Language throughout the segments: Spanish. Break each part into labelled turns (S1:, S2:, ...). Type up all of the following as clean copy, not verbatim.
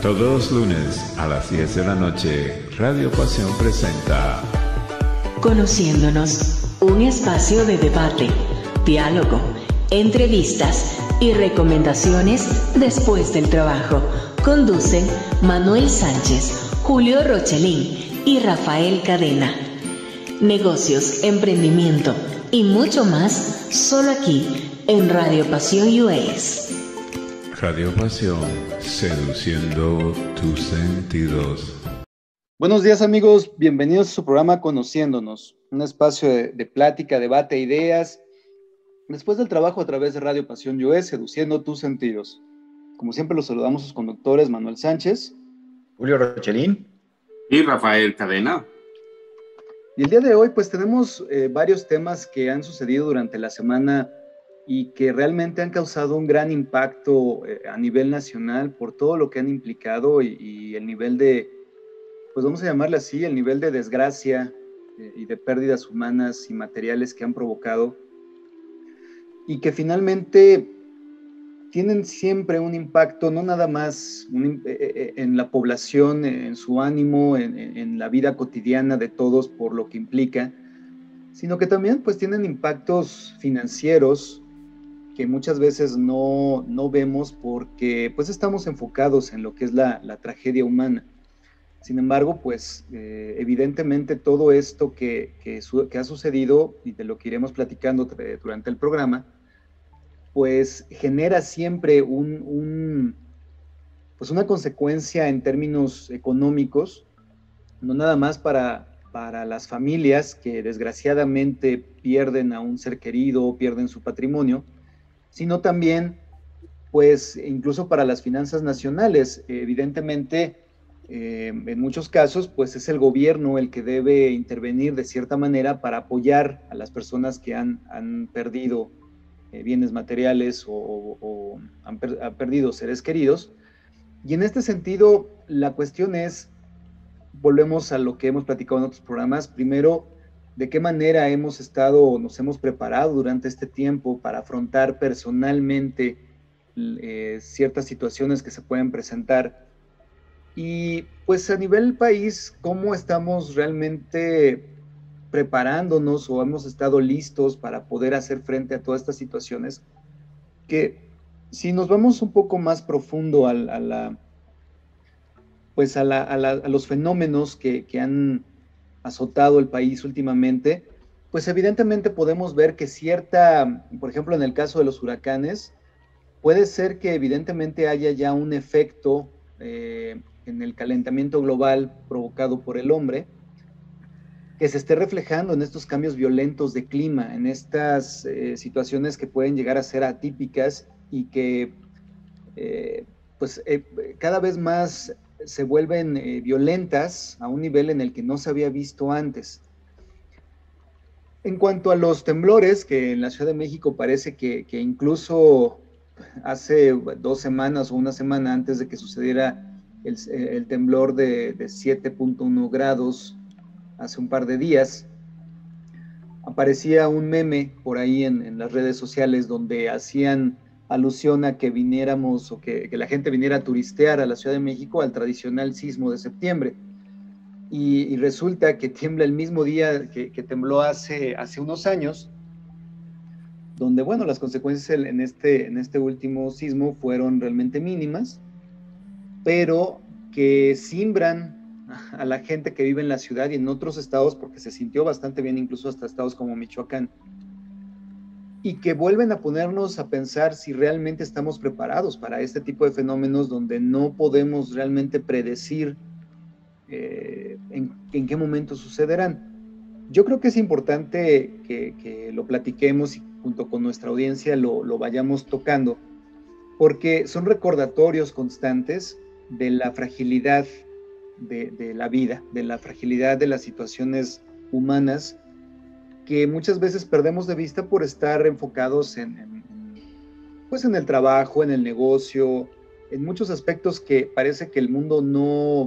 S1: Todos los lunes a las 10 de la noche, Radio Pasión presenta
S2: Conociéndonos, un espacio de debate, diálogo, entrevistas y recomendaciones después del trabajo. Conducen Manuel Sánchez, Julio Rochelín y Rafael Cadena. Negocios, emprendimiento y mucho más, solo aquí en Radio Pasión US.
S1: Radio Pasión, seduciendo tus sentidos.
S3: Buenos días amigos, bienvenidos a su programa Conociéndonos, un espacio de plática, debate, ideas, después del trabajo a través de Radio Pasión US, seduciendo tus sentidos. Como siempre los saludamos sus conductores Manuel Sánchez,
S4: Julio Rochelín
S5: y Rafael Cadena.
S3: Y el día de hoy pues tenemos varios temas que han sucedido durante la semana y que realmente han causado un gran impacto a nivel nacional por todo lo que han implicado y el nivel de, pues vamos a llamarle así, el nivel de desgracia y de pérdidas humanas y materiales que han provocado y que finalmente tienen siempre un impacto, no nada más en la población, en su ánimo, en la vida cotidiana de todos por lo que implica, sino que también pues tienen impactos financieros que muchas veces no vemos porque pues estamos enfocados en lo que es la tragedia humana. Sin embargo, pues evidentemente todo esto que ha sucedido y de lo que iremos platicando durante el programa, pues genera siempre pues una consecuencia en términos económicos, no nada más para las familias que desgraciadamente pierden a un ser querido, pierden su patrimonio, sino también, pues, incluso para las finanzas nacionales. Evidentemente, en muchos casos, pues, es el gobierno el que debe intervenir de cierta manera para apoyar a las personas que han perdido bienes materiales o han perdido seres queridos. Y en este sentido, la cuestión es, volvemos a lo que hemos platicado en otros programas, primero, de qué manera nos hemos preparado durante este tiempo para afrontar personalmente ciertas situaciones que se pueden presentar. Y pues a nivel país, ¿cómo estamos realmente preparándonos o hemos estado listos para poder hacer frente a todas estas situaciones? Que si nos vamos un poco más profundo a los fenómenos que han azotado el país últimamente, pues evidentemente podemos ver que por ejemplo en el caso de los huracanes, puede ser que evidentemente haya ya un efecto en el calentamiento global provocado por el hombre, que se esté reflejando en estos cambios violentos de clima, en estas situaciones que pueden llegar a ser atípicas y que cada vez más se vuelven violentas a un nivel en el que no se había visto antes. En cuanto a los temblores, que en la Ciudad de México parece que incluso hace 2 semanas o una semana antes de que sucediera el temblor de 7.1 grados, hace un par de días, aparecía un meme por ahí en las redes sociales donde hacían alusión a que viniéramos o que la gente viniera a turistear a la Ciudad de México al tradicional sismo de septiembre. Y resulta que tiembla el mismo día que tembló hace unos años, donde, bueno, las consecuencias en este último sismo fueron realmente mínimas, pero que simbran a la gente que vive en la ciudad y en otros estados, porque se sintió bastante bien, incluso hasta estados como Michoacán, y que vuelven a ponernos a pensar si realmente estamos preparados para este tipo de fenómenos donde no podemos realmente predecir en qué momento sucederán. Yo creo que es importante que lo platiquemos y junto con nuestra audiencia lo vayamos tocando, porque son recordatorios constantes de la fragilidad de la vida, de la fragilidad de las situaciones humanas que muchas veces perdemos de vista por estar enfocados en el trabajo, en el negocio, en muchos aspectos que parece que el mundo no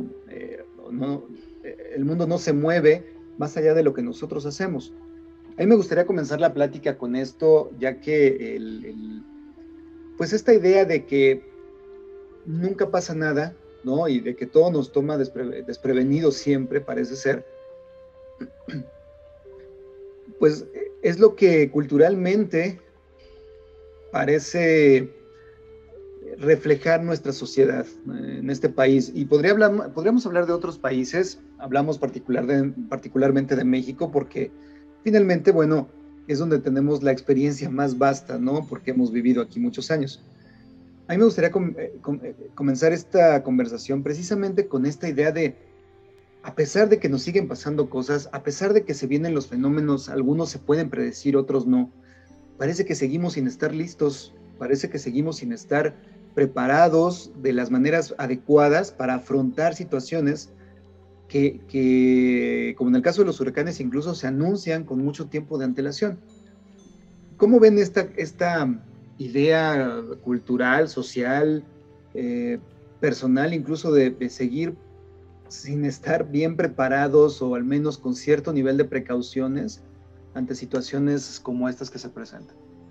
S3: se mueve más allá de lo que nosotros hacemos. A mí me gustaría comenzar la plática con esto, ya que pues esta idea de que nunca pasa nada, ¿no? Y de que todo nos toma desprevenidos siempre, parece ser, pues es lo que culturalmente parece reflejar nuestra sociedad en este país. Y podríamos hablar de otros países, hablamos particularmente de México, porque finalmente, bueno, es donde tenemos la experiencia más vasta, ¿no? Porque hemos vivido aquí muchos años. A mí me gustaría comenzar esta conversación precisamente con esta idea de, a pesar de que nos siguen pasando cosas, a pesar de que se vienen los fenómenos, algunos se pueden predecir, otros no, parece que seguimos sin estar listos, parece que seguimos sin estar preparados de las maneras adecuadas para afrontar situaciones que, como en el caso de los huracanes, incluso se anuncian con mucho tiempo de antelación. ¿Cómo ven esta idea cultural, social, personal, incluso de seguir sin estar bien preparados o al menos con cierto nivel de precauciones ante situaciones como estas que se presentan?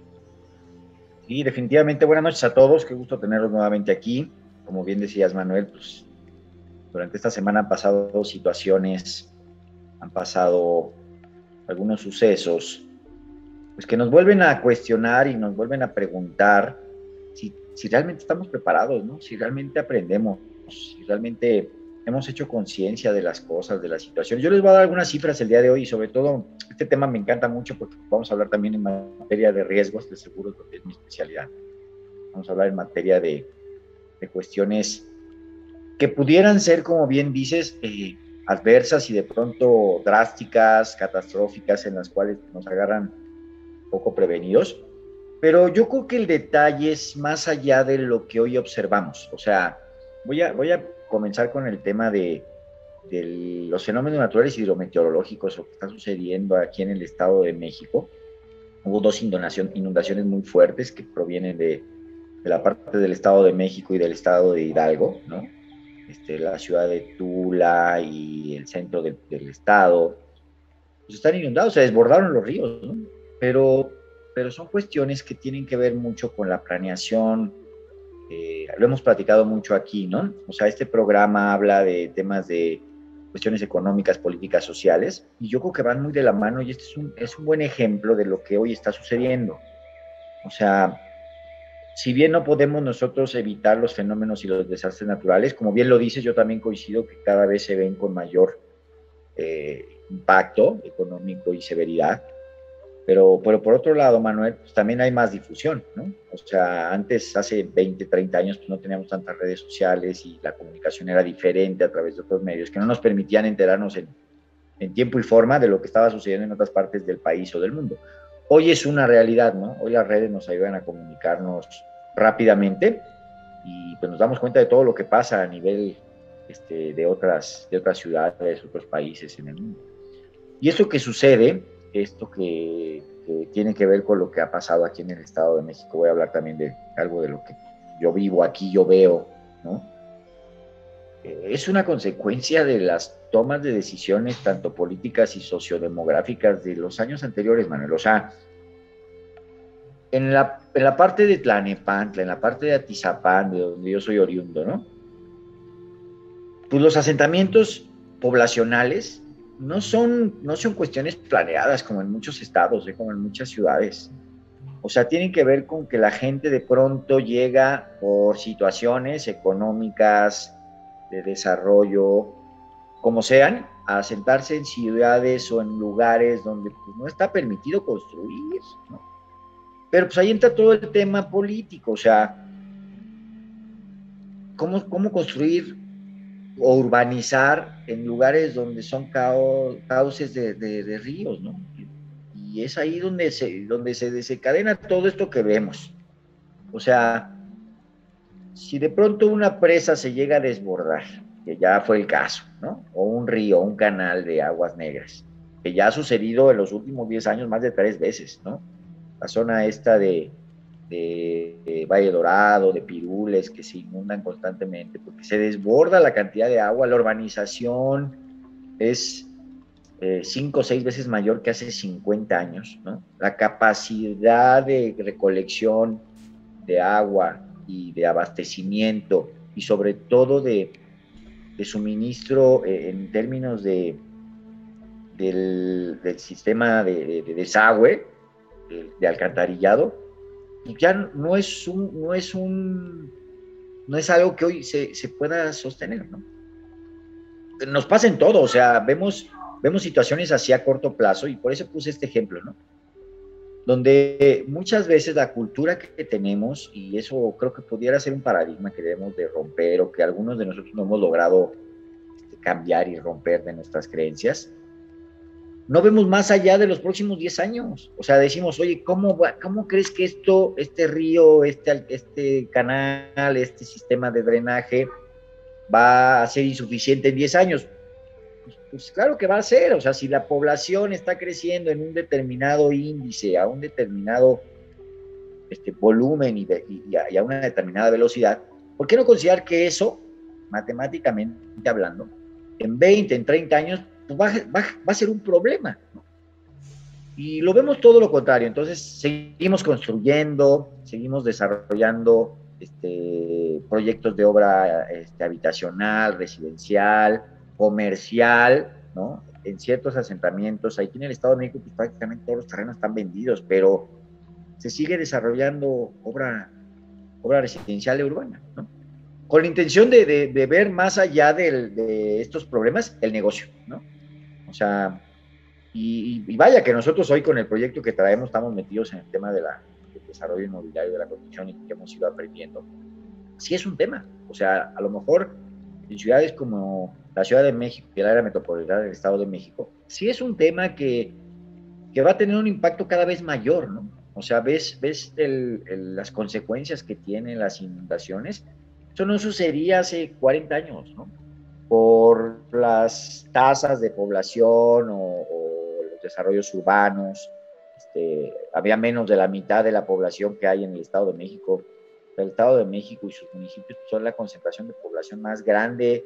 S4: Sí, definitivamente. Buenas noches a todos. Qué gusto tenerlos nuevamente aquí. Como bien decías, Manuel, pues durante esta semana han pasado situaciones, han pasado algunos sucesos, pues que nos vuelven a cuestionar y nos vuelven a preguntar si realmente estamos preparados, ¿no? Si realmente aprendemos, si realmente hemos hecho conciencia de las cosas, de la situación. Yo les voy a dar algunas cifras el día de hoy y sobre todo este tema me encanta mucho porque vamos a hablar también en materia de riesgos de seguros, porque es mi especialidad. Vamos a hablar en materia de cuestiones que pudieran ser, como bien dices, adversas y de pronto drásticas, catastróficas, en las cuales nos agarran poco prevenidos. Pero yo creo que el detalle es más allá de lo que hoy observamos. O sea, voy a comenzar con el tema de los fenómenos naturales hidrometeorológicos, lo que está sucediendo aquí en el Estado de México. Hubo 2 inundaciones muy fuertes que provienen de la parte del Estado de México y del Estado de Hidalgo, ¿no? La ciudad de Tula y el centro del estado, pues están inundados, se desbordaron los ríos, ¿no? Pero son cuestiones que tienen que ver mucho con la planeación, lo hemos platicado mucho aquí, ¿no? O sea, este programa habla de temas de cuestiones económicas, políticas, sociales, y yo creo que van muy de la mano, y este es un buen ejemplo de lo que hoy está sucediendo. O sea, si bien no podemos nosotros evitar los fenómenos y los desastres naturales, como bien lo dices, yo también coincido que cada vez se ven con mayor impacto económico y severidad, pero por otro lado, Manuel, pues también hay más difusión, ¿no? O sea, antes, hace 20, 30 años, pues no teníamos tantas redes sociales y la comunicación era diferente a través de otros medios que no nos permitían enterarnos en tiempo y forma de lo que estaba sucediendo en otras partes del país o del mundo. Hoy es una realidad, ¿no? Hoy las redes nos ayudan a comunicarnos rápidamente y pues nos damos cuenta de todo lo que pasa a nivel de otras ciudades, otros países en el mundo. Y esto que sucede, esto que tiene que ver con lo que ha pasado aquí en el Estado de México, voy a hablar también de algo de lo que yo vivo aquí, yo veo, ¿no? Es una consecuencia de las tomas de decisiones, tanto políticas y sociodemográficas de los años anteriores, Manuel. O sea, en la parte de Tlalnepantla, en la parte de Atizapán, de donde yo soy oriundo, ¿no? Pues los asentamientos poblacionales no son cuestiones planeadas como en muchos estados, como en muchas ciudades. O sea, tienen que ver con que la gente de pronto llega por situaciones económicas, de desarrollo, como sean, a asentarse en ciudades o en lugares donde pues, no está permitido construir, ¿no? Pero pues ahí entra todo el tema político, o sea, ¿cómo construir o urbanizar en lugares donde son cauces de ríos, ¿no? Y es ahí donde se desencadena todo esto que vemos. O sea, si de pronto una presa se llega a desbordar, que ya fue el caso, ¿no? O un río, un canal de aguas negras, que ya ha sucedido en los últimos 10 años más de 3 veces, ¿no? La zona esta de Valle Dorado, de Pirules, que se inundan constantemente, porque se desborda la cantidad de agua, la urbanización es 5 o 6 veces mayor que hace 50 años, ¿no? La capacidad de recolección de agua y de abastecimiento, y sobre todo de suministro en términos del sistema de desagüe, de alcantarillado, ya no es algo que hoy se pueda sostener, ¿no? Nos pasa en todo, o sea, vemos situaciones así a corto plazo, y por eso puse este ejemplo, ¿no? Donde muchas veces la cultura que tenemos, y eso creo que pudiera ser un paradigma que debemos de romper, o que algunos de nosotros no hemos logrado cambiar y romper de nuestras creencias, no vemos más allá de los próximos 10 años. O sea, decimos, oye, ¿cómo crees que este río, este canal, este sistema de drenaje va a ser insuficiente en 10 años? Pues claro que va a ser. O sea, si la población está creciendo en un determinado índice, a un determinado volumen y a una determinada velocidad, ¿por qué no considerar que eso, matemáticamente hablando, en 20, en 30 años, pues va a ser un problema, ¿no? Y lo vemos todo lo contrario. Entonces seguimos construyendo, seguimos desarrollando proyectos de obra habitacional, residencial, comercial, ¿no? En ciertos asentamientos, aquí en el Estado de México, pues prácticamente todos los terrenos están vendidos, pero se sigue desarrollando obra residencial urbana, ¿no? Con la intención de ver más allá de estos problemas, el negocio, ¿no? O sea, y vaya que nosotros hoy con el proyecto que traemos estamos metidos en el tema del desarrollo inmobiliario, de la construcción, y que hemos ido aprendiendo. Sí es un tema. O sea, a lo mejor en ciudades como la Ciudad de México y el área metropolitana del Estado de México, sí es un tema que va a tener un impacto cada vez mayor, ¿no? O sea, ves las consecuencias que tienen las inundaciones. Eso no sucedía hace 40 años, ¿no? Por las tasas de población o los desarrollos urbanos. Había menos de la mitad de la población que hay en el Estado de México. El Estado de México y sus municipios son la concentración de población más grande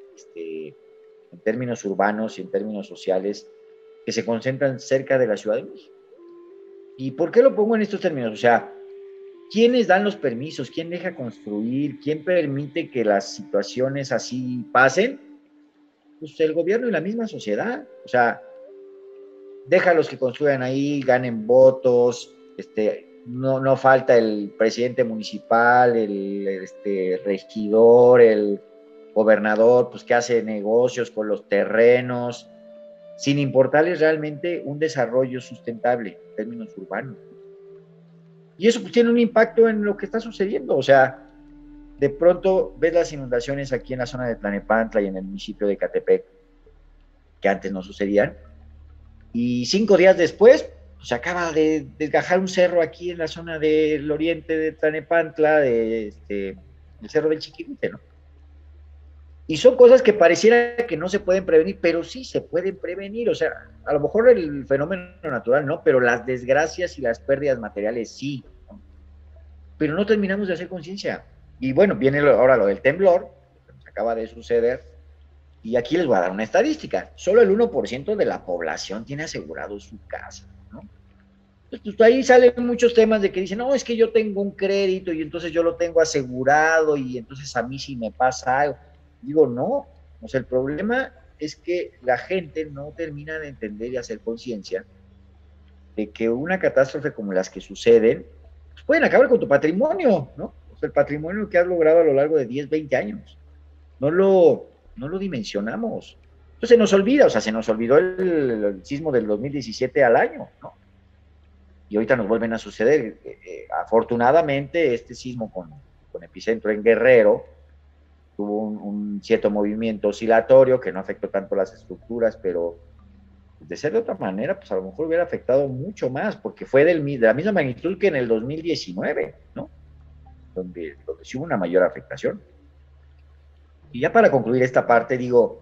S4: en términos urbanos y en términos sociales, que se concentran cerca de la Ciudad de México. ¿Y por qué lo pongo en estos términos? O sea, ¿quiénes dan los permisos? ¿Quién deja construir? ¿Quién permite que las situaciones así pasen? Pues el gobierno y la misma sociedad. O sea, déjalos que construyan ahí, ganen votos, no falta el presidente municipal, el regidor, el gobernador, pues que hace negocios con los terrenos, sin importarles realmente un desarrollo sustentable en términos urbanos. Y eso pues tiene un impacto en lo que está sucediendo. O sea, de pronto ves las inundaciones aquí en la zona de Tlanepantla y en el municipio de Ecatepec, que antes no sucedían, y 5 días después se acaba de desgajar un cerro aquí en la zona del oriente de Tlanepantla, el cerro del Chiquihuite, ¿no? Y son cosas que pareciera que no se pueden prevenir, pero sí se pueden prevenir. O sea, a lo mejor el fenómeno natural no, pero las desgracias y las pérdidas materiales sí, ¿no? Pero no terminamos de hacer conciencia. Y bueno, viene ahora lo del temblor, que nos acaba de suceder, y aquí les voy a dar una estadística. Solo el 1% de la población tiene asegurado su casa, ¿no? Entonces, pues, ahí salen muchos temas de que dicen, no, es que yo tengo un crédito y entonces yo lo tengo asegurado y entonces a mí sí me pasa algo. Digo, no, o sea, el problema es que la gente no termina de entender y hacer conciencia de que una catástrofe como las que suceden, pues pueden acabar con tu patrimonio, ¿no? O sea, el patrimonio que has logrado a lo largo de 10, 20 años. No lo dimensionamos. Entonces se nos olvida, o sea, se nos olvidó el sismo del 2017 al año, ¿no? Y ahorita nos vuelven a suceder. Afortunadamente, este sismo con epicentro en Guerrero tuvo un cierto movimiento oscilatorio que no afectó tanto las estructuras, pero de ser de otra manera, pues a lo mejor hubiera afectado mucho más, porque fue de la misma magnitud que en el 2019, ¿no? Donde sí hubo una mayor afectación. Y ya para concluir esta parte, digo,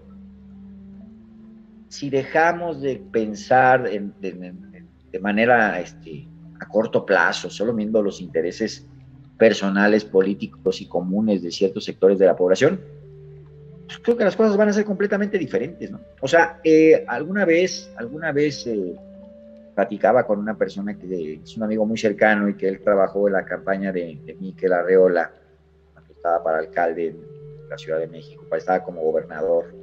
S4: si dejamos de pensar de manera a corto plazo, solo viendo los intereses personales, políticos y comunes de ciertos sectores de la población, pues creo que las cosas van a ser completamente diferentes, ¿no? O sea, alguna vez platicaba con una persona que es un amigo muy cercano y que él trabajó en la campaña de Miquel Arreola, cuando estaba para alcalde la Ciudad de México, estaba como gobernador.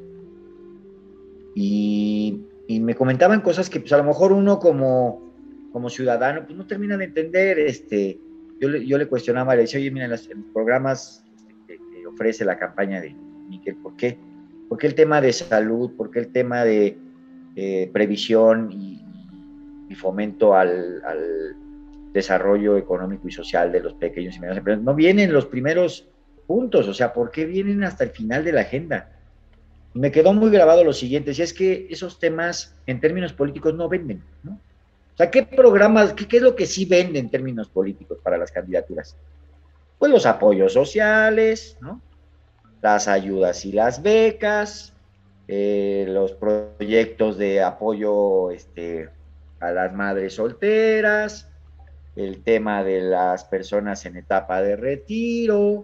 S4: Y me comentaban cosas que pues a lo mejor uno como ciudadano pues no termina de entender. Yo le cuestionaba, le decía, oye, mira, en los programas que ofrece la campaña de Miquel, ¿por qué? ¿Por qué el tema de salud? ¿Por qué el tema de previsión y fomento al desarrollo económico y social de los pequeños y medianos empresarios? No vienen los primeros puntos, o sea, ¿por qué vienen hasta el final de la agenda? Y me quedó muy grabado lo siguiente, si es que esos temas en términos políticos no venden, ¿no? O sea, ¿qué programas, qué es lo que sí vende en términos políticos para las candidaturas? Pues los apoyos sociales, ¿no? Las ayudas y las becas, los proyectos de apoyo a las madres solteras, el tema de las personas en etapa de retiro,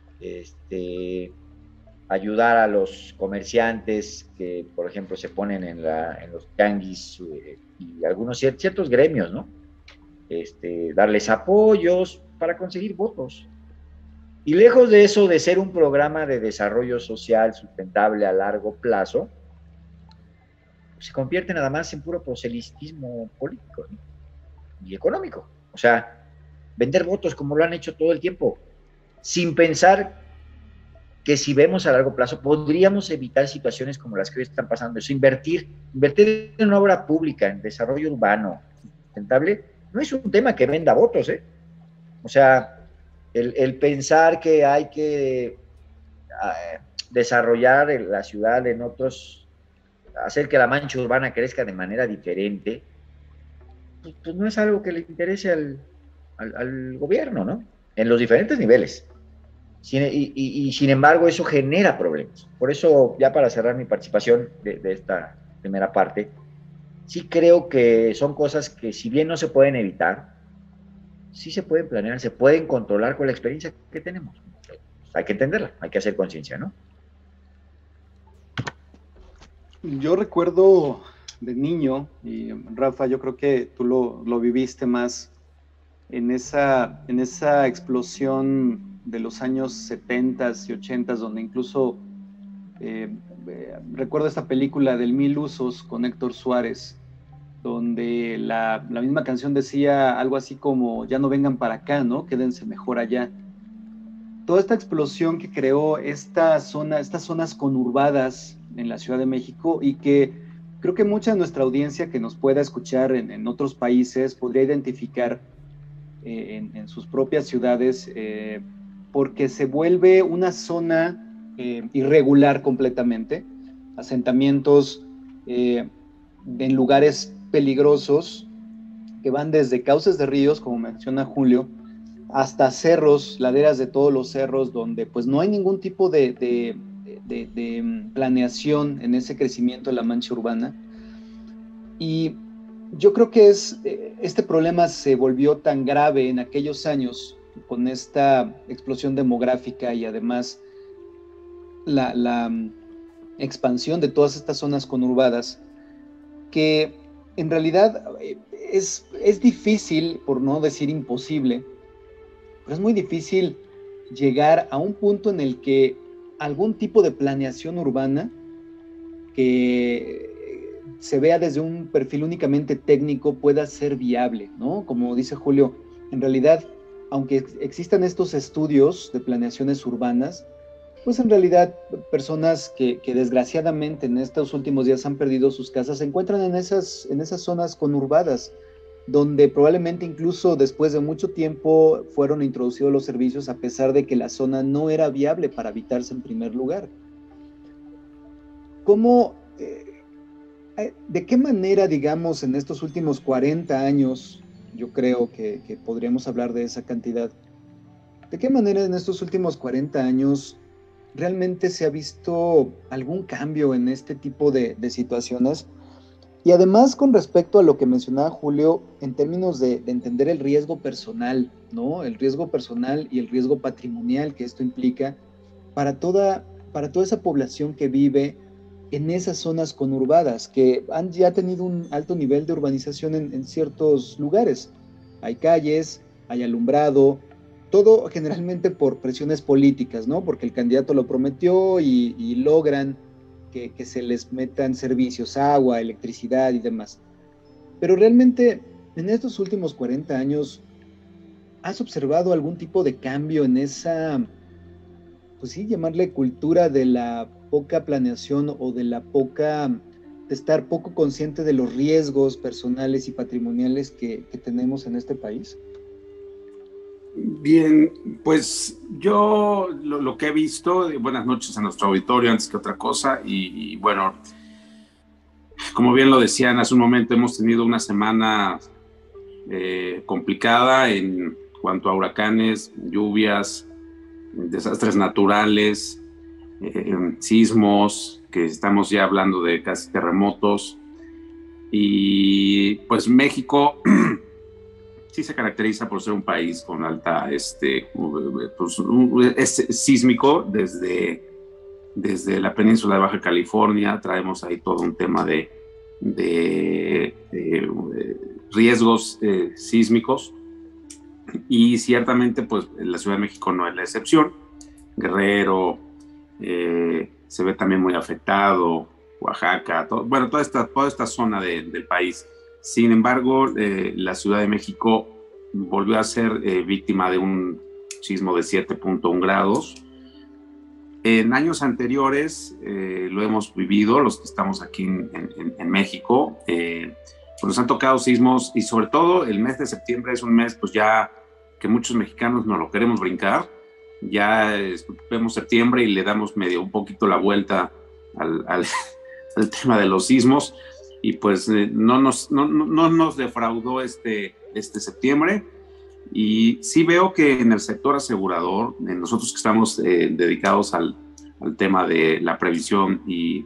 S4: ayudar a los comerciantes que, por ejemplo, se ponen en los tianguis y algunos ciertos gremios, ¿no? Darles apoyos para conseguir votos. Y lejos de eso, de ser un programa de desarrollo social sustentable a largo plazo, se convierte nada más en puro proselitismo político, ¿no? Y económico. O sea, vender votos como lo han hecho todo el tiempo, sin pensar que si vemos a largo plazo podríamos evitar situaciones como las que hoy están pasando. Eso, invertir en una obra pública, en desarrollo urbano sustentable, no es un tema que venda votos, ¿eh? O sea, el pensar que hay que desarrollar la ciudad en otros, hacer que la mancha urbana crezca de manera diferente, pues no es algo que le interese al gobierno, ¿no? En los diferentes niveles. Y sin embargo, eso genera problemas. Por eso, ya para cerrar mi participación de esta primera parte, sí creo que son cosas que, si bien no se pueden evitar, sí se pueden planear, se pueden controlar con la experiencia que tenemos. Hay que entenderla, hay que hacer conciencia, ¿no?
S3: Yo recuerdo de niño, y Rafa, yo creo que tú lo viviste más en esa explosión de los años 70s y 80s, donde incluso recuerdo esta película del Mil Usos con Héctor Suárez, donde la misma canción decía algo así como, ya no vengan para acá, ¿no? Quédense mejor allá. Toda esta explosión que creó estas zonas conurbadas en la Ciudad de México, y que creo que mucha de nuestra audiencia que nos pueda escuchar en otros países podría identificar en sus propias ciudades, porque se vuelve una zona irregular completamente, asentamientos en lugares peligrosos que van desde cauces de ríos, como menciona Julio, hasta cerros, laderas de todos los cerros, donde pues no hay ningún tipo de planeación en ese crecimiento de la mancha urbana. Y yo creo que este problema se volvió tan grave en aquellos años con esta explosión demográfica y además la expansión de todas estas zonas conurbadas, que en realidad es difícil, por no decir imposible, pero es muy difícil llegar a un punto en el que algún tipo de planeación urbana que se vea desde un perfil únicamente técnico pueda ser viable, ¿no? Como dice Julio, en realidad, aunque existan estos estudios de planeaciones urbanas, pues en realidad personas que desgraciadamente en estos últimos días han perdido sus casas se encuentran en esas zonas conurbadas, donde probablemente incluso después de mucho tiempo fueron introducidos los servicios, a pesar de que la zona no era viable para habitarse en primer lugar. ¿Cómo, de qué manera, digamos, en estos últimos 40 años, yo creo que podríamos hablar de esa cantidad, de qué manera en estos últimos 40 años realmente se ha visto algún cambio en este tipo de situaciones? Y además, con respecto a lo que mencionaba Julio, en términos de entender el riesgo personal, ¿no? El riesgo personal y el riesgo patrimonial que esto implica para toda esa población que vive en esas zonas conurbadas, que han ya tenido un alto nivel de urbanización en ciertos lugares. Hay calles, hay alumbrado, todo generalmente por presiones políticas, ¿no? Porque el candidato lo prometió y logran que se les metan servicios, agua, electricidad y demás. Pero realmente, en estos últimos 40 años, ¿has observado algún tipo de cambio en esa, pues sí, llamarle cultura de la poca planeación o de estar poco consciente de los riesgos personales y patrimoniales que tenemos en este país?
S5: Bien, pues yo lo que he visto, buenas noches a nuestro auditorio antes que otra cosa, y bueno, como bien lo decían hace un momento, hemos tenido una semana complicada en cuanto a huracanes, lluvias, desastres naturales, sismos, que estamos ya hablando de casi terremotos, y pues México sí se caracteriza por ser un país con alta, sísmico desde la península de Baja California. Traemos ahí todo un tema de riesgos sísmicos, y ciertamente pues la Ciudad de México no es la excepción. Guerrero se ve también muy afectado, Oaxaca, toda esta zona del país. Sin embargo, la Ciudad de México volvió a ser víctima de un sismo de 7.1 grados. En años anteriores lo hemos vivido, los que estamos aquí en México, pues nos han tocado sismos, y sobre todo el mes de septiembre es un mes pues ya que muchos mexicanos no lo queremos brincar. Ya vemos septiembre y le damos un poquito la vuelta al tema de los sismos. Y pues no nos defraudó este septiembre. Y sí veo que en el sector asegurador, en nosotros que estamos dedicados al tema de la previsión y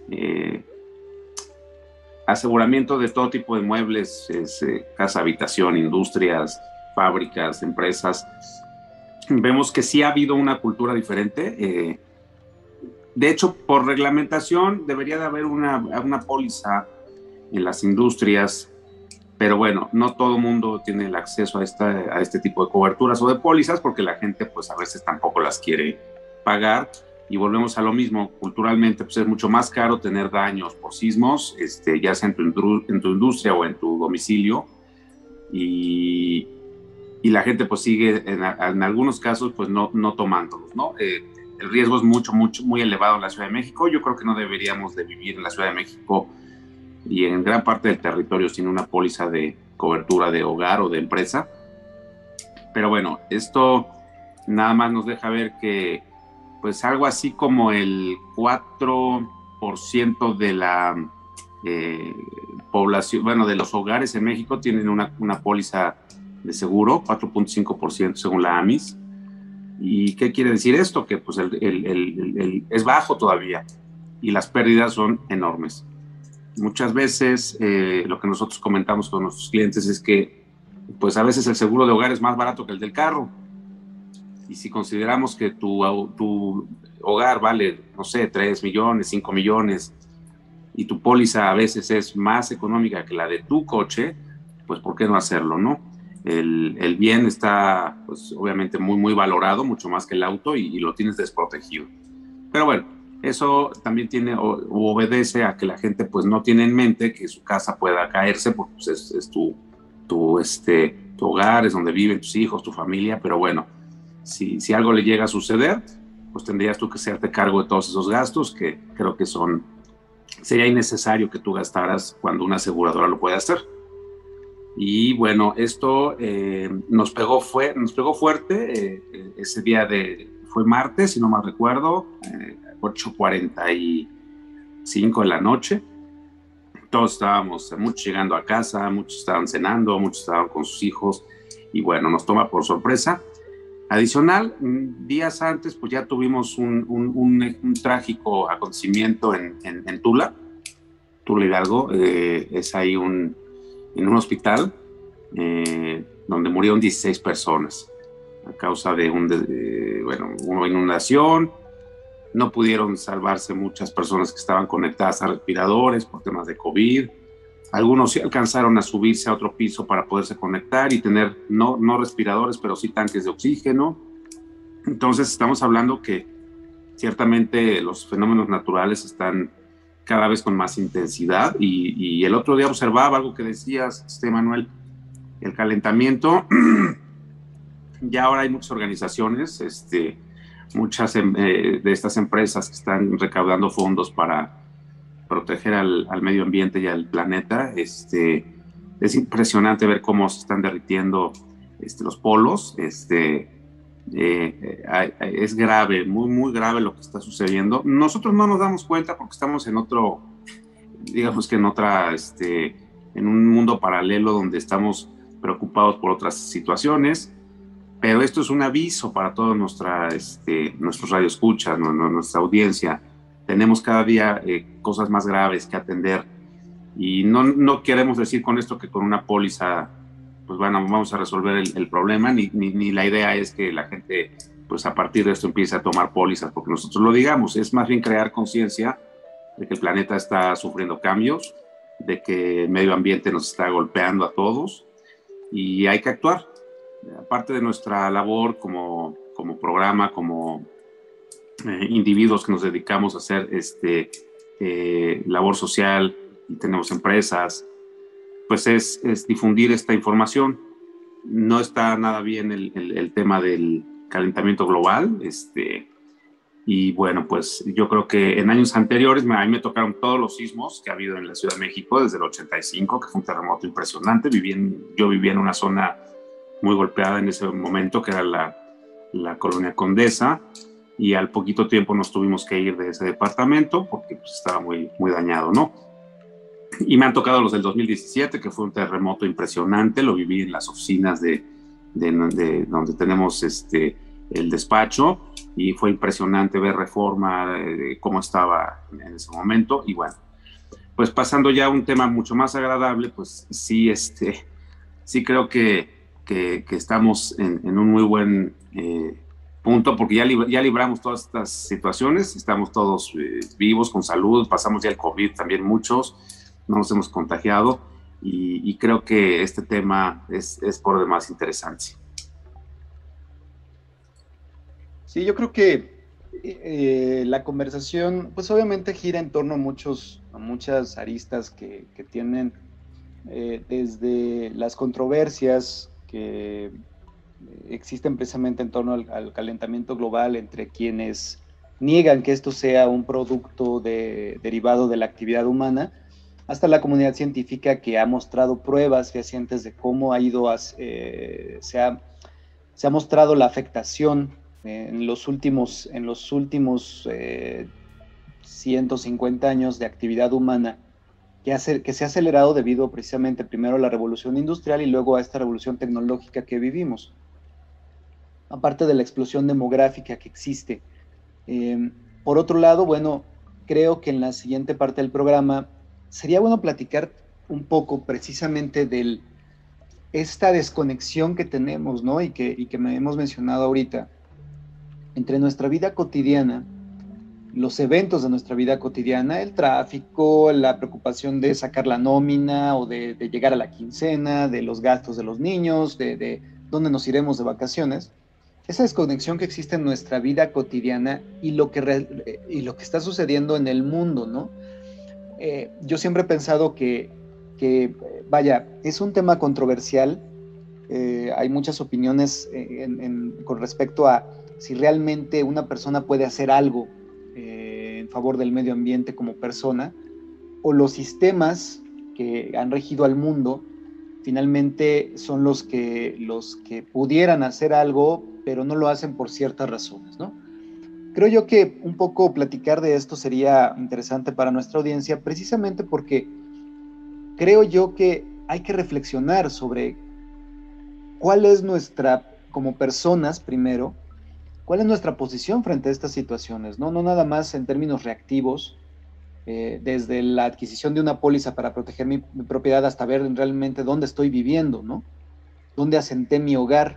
S5: aseguramiento de todo tipo de muebles, casa, habitación, industrias, fábricas, empresas, vemos que sí ha habido una cultura diferente. De hecho, por reglamentación debería de haber una póliza en las industrias, pero bueno, no todo el mundo tiene el acceso a este tipo de coberturas o de pólizas, porque la gente pues a veces tampoco las quiere pagar, y volvemos a lo mismo. Culturalmente pues es mucho más caro tener daños por sismos, ya sea en tu industria o en tu domicilio, y la gente pues sigue en algunos casos pues no tomándolos, ¿no? El riesgo es muy elevado en la Ciudad de México. Yo creo que no deberíamos de vivir en la Ciudad de México y en gran parte del territorio sin una póliza de cobertura de hogar o de empresa. Pero bueno, esto nada más nos deja ver que pues algo así como el 4% de la población, bueno, de los hogares en México tienen una póliza de seguro, 4.5% según la AMIS. ¿Y qué quiere decir esto? Que pues es bajo todavía, y las pérdidas son enormes. Muchas veces lo que nosotros comentamos con nuestros clientes es que pues a veces el seguro de hogar es más barato que el del carro, y si consideramos que tu hogar vale, no sé, 3 millones, 5 millones, y tu póliza a veces es más económica que la de tu coche, pues ¿por qué no hacerlo, no? El bien está pues obviamente muy valorado, mucho más que el auto, y lo tienes desprotegido. Pero bueno, eso también obedece a que la gente pues no tiene en mente que su casa pueda caerse, porque pues, es tu hogar, es donde viven tus hijos, tu familia. Pero bueno, si algo le llega a suceder, pues tendrías tú que hacerte cargo de todos esos gastos, que creo que sería innecesario que tú gastaras cuando una aseguradora lo puede hacer. Y bueno, esto nos pegó fuerte. Ese día fue martes, si no mal recuerdo, 8:45 de la noche. Todos estábamos, muchos llegando a casa, muchos estaban cenando, muchos estaban con sus hijos, y bueno, nos toma por sorpresa. Adicional, días antes pues ya tuvimos un trágico acontecimiento en Tula Hidalgo. Es ahí en un hospital donde murieron 16 personas a causa de una inundación. No pudieron salvarse muchas personas que estaban conectadas a respiradores por temas de COVID. Algunos sí alcanzaron a subirse a otro piso para poderse conectar y tener no respiradores, pero sí tanques de oxígeno. Entonces estamos hablando que ciertamente los fenómenos naturales están cada vez con más intensidad y el otro día observaba algo que decías, Manuel, el calentamiento. Ya ahora hay muchas organizaciones, muchas de estas empresas que están recaudando fondos para proteger al medio ambiente y al planeta. Es impresionante ver cómo se están derritiendo los polos. Es grave, muy, muy grave lo que está sucediendo. Nosotros no nos damos cuenta porque estamos en otro, digamos que en un mundo paralelo donde estamos preocupados por otras situaciones, pero esto es un aviso para todos nuestros radioescuchas, nuestra audiencia. Tenemos cada día cosas más graves que atender y no queremos decir con esto que con una póliza pues vamos a resolver el problema, ni la idea es que la gente pues a partir de esto empiece a tomar pólizas porque nosotros lo digamos, es más bien crear conciencia de que el planeta está sufriendo cambios, de que el medio ambiente nos está golpeando a todos y hay que actuar. Aparte de nuestra labor como programa, como individuos que nos dedicamos a hacer labor social y tenemos empresas, pues es difundir esta información. No está nada bien el tema del calentamiento global, y bueno, pues yo creo que en años anteriores a mí me tocaron todos los sismos que ha habido en la Ciudad de México desde el 85, que fue un terremoto impresionante. Yo vivía en una zona muy golpeada en ese momento, que era la Colonia Condesa, y al poquito tiempo nos tuvimos que ir de ese departamento porque pues, estaba muy, muy dañado, ¿no? Y me han tocado los del 2017, que fue un terremoto impresionante. Lo viví en las oficinas de donde tenemos el despacho, y fue impresionante ver Reforma, cómo estaba en ese momento. Y bueno, pues pasando ya a un tema mucho más agradable, pues sí, sí creo que estamos en un muy buen punto, porque ya libramos todas estas situaciones, estamos todos vivos, con salud, pasamos ya el COVID también muchos, no nos hemos contagiado, y creo que este tema es por demás interesante.
S3: Sí, yo creo que la conversación, pues obviamente gira en torno a muchas aristas que tienen desde las controversias que existen precisamente en torno al calentamiento global entre quienes niegan que esto sea un producto derivado de la actividad humana, hasta la comunidad científica que ha mostrado pruebas fehacientes de cómo se ha mostrado la afectación en los últimos 150 años de actividad humana que se ha acelerado debido precisamente primero a la revolución industrial y luego a esta revolución tecnológica que vivimos. Aparte de la explosión demográfica que existe. Por otro lado, bueno, creo que en la siguiente parte del programa sería bueno platicar un poco precisamente de esta desconexión que tenemos, ¿no? Y que me hemos mencionado ahorita, entre nuestra vida cotidiana, los eventos de nuestra vida cotidiana, el tráfico, la preocupación de sacar la nómina o de llegar a la quincena, de los gastos de los niños, de dónde nos iremos de vacaciones. Esa desconexión que existe en nuestra vida cotidiana y lo que está sucediendo en el mundo, ¿no? Yo siempre he pensado que vaya, es un tema controversial. Hay muchas opiniones con respecto a si realmente una persona puede hacer algo en favor del medio ambiente como persona, o los sistemas que han regido al mundo finalmente son los que pudieran hacer algo, pero no lo hacen por ciertas razones, ¿no? Creo yo que un poco platicar de esto sería interesante para nuestra audiencia, precisamente porque creo yo que hay que reflexionar sobre cuál es como personas primero, cuál es nuestra posición frente a estas situaciones, ¿no? No nada más en términos reactivos, desde la adquisición de una póliza para proteger mi propiedad hasta ver realmente dónde estoy viviendo, ¿no? Dónde asenté mi hogar.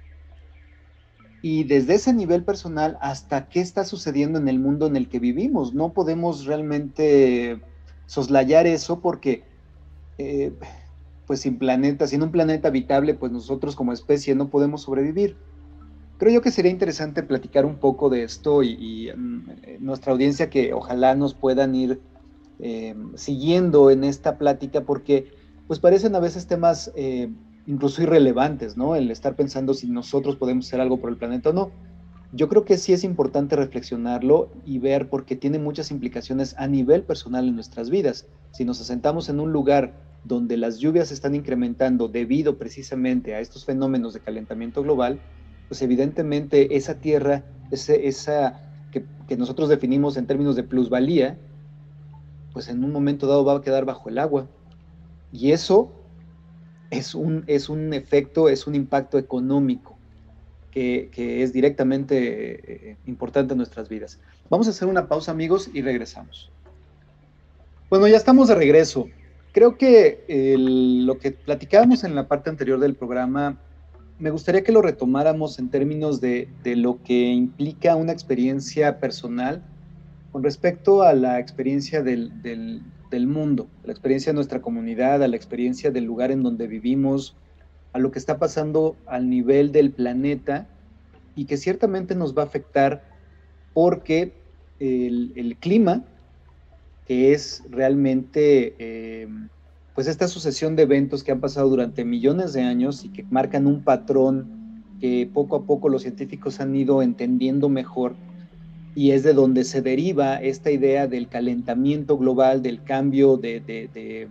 S3: Y desde ese nivel personal hasta qué está sucediendo en el mundo en el que vivimos. No podemos realmente soslayar eso porque pues sin un planeta habitable, pues nosotros como especie no podemos sobrevivir. Creo yo que sería interesante platicar un poco de esto y nuestra audiencia que ojalá nos puedan ir siguiendo en esta plática, porque pues parecen a veces temas incluso irrelevantes, ¿no? El estar pensando si nosotros podemos hacer algo por el planeta o no. Yo creo que sí es importante reflexionarlo y ver porque tiene muchas implicaciones a nivel personal en nuestras vidas. Si nos asentamos en un lugar donde las lluvias se están incrementando debido precisamente a estos fenómenos de calentamiento global, pues evidentemente esa tierra, esa que nosotros definimos en términos de plusvalía, pues en un momento dado va a quedar bajo el agua. Y eso es un efecto, es un impacto económico que es directamente importante en nuestras vidas. Vamos a hacer una pausa, amigos, y regresamos. Bueno, ya estamos de regreso. Creo que lo que platicábamos en la parte anterior del programa, me gustaría que lo retomáramos en términos de lo que implica una experiencia personal con respecto a la experiencia del mundo, a la experiencia de nuestra comunidad, a la experiencia del lugar en donde vivimos, a lo que está pasando al nivel del planeta y que ciertamente nos va a afectar porque el clima, que es realmente pues esta sucesión de eventos que han pasado durante millones de años y que marcan un patrón que poco a poco los científicos han ido entendiendo mejor, y es de donde se deriva esta idea del calentamiento global, del cambio de